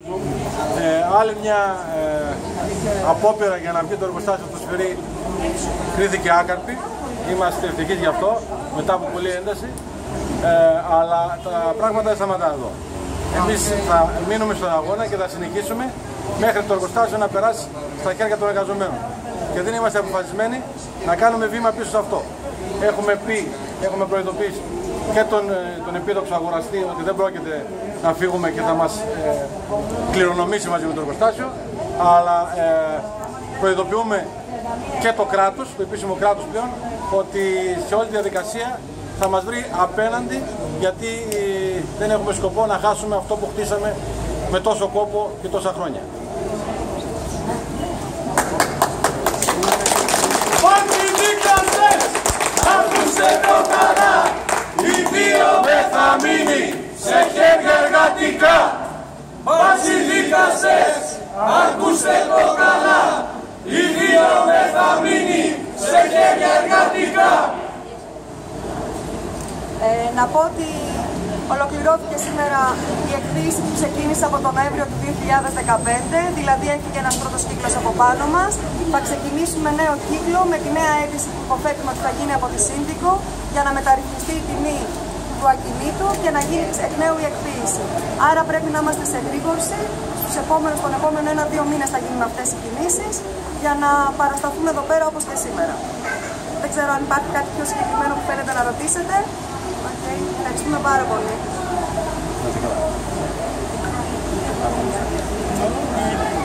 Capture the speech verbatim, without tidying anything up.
Ε, άλλη μια ε, απόπειρα για να βγει το εργοστάσιο στο Σφυρί κρίθηκε άκαρπη. Είμαστε ευτυχείς γι' αυτό, μετά από πολλή ένταση, ε, αλλά τα πράγματα δεν σταματάνε εδώ. Εμείς θα μείνουμε στον αγώνα και θα συνεχίσουμε μέχρι το εργοστάσιο να περάσει στα χέρια των εργαζομένων. Και δεν είμαστε αποφασισμένοι να κάνουμε βήμα πίσω σε αυτό. Έχουμε πει, έχουμε προειδοποιήσει και τον, τον επίδοξο αγοραστή ότι δεν πρόκειται να φύγουμε και θα μας ε, κληρονομήσει μαζί με το εργοστάσιο, αλλά ε, προειδοποιούμε και το κράτος, το επίσημο κράτος πλέον, ότι σε όλη τη διαδικασία θα μας βρει απέναντι, γιατί ε, δεν έχουμε σκοπό να χάσουμε αυτό που χτίσαμε με τόσο κόπο και τόσα χρόνια. Άκουστε το καλά, η βίωμε θα μείνει σε χέρια εργατικά. Βασιλικαστές, άκουστε το καλά, η βίωμε θα μείνει σε χέρια εργατικά. Ε, να πω ότι ολοκληρώθηκε σήμερα η εκδήλωση που ξεκίνησε από τον Νοέμβριο του δύο χιλιάδες δεκαπέντε, δηλαδή έφυγε ένας πρώτος κύκλος από πάνω μας. Θα ξεκινήσουμε νέο κύκλο με τη νέα αίτηση που υποθέτουμε ότι θα γίνει από τη Σύνδικο για να μεταρρυθμιστεί η τιμή του ακινήτου και να γίνει εκ νέου η εκποίηση. Άρα πρέπει να είμαστε σε γρήγορση. Στους επόμενους, τον επόμενο ένα-δύο μήνες θα γίνουν αυτές οι κινήσεις για να παρασταθούμε εδώ πέρα όπως και σήμερα. Δεν ξέρω αν υπάρχει κάτι πιο συγκεκριμένο που θέλετε να ρωτήσετε. Okay. Ευχαριστούμε πάρα πολύ.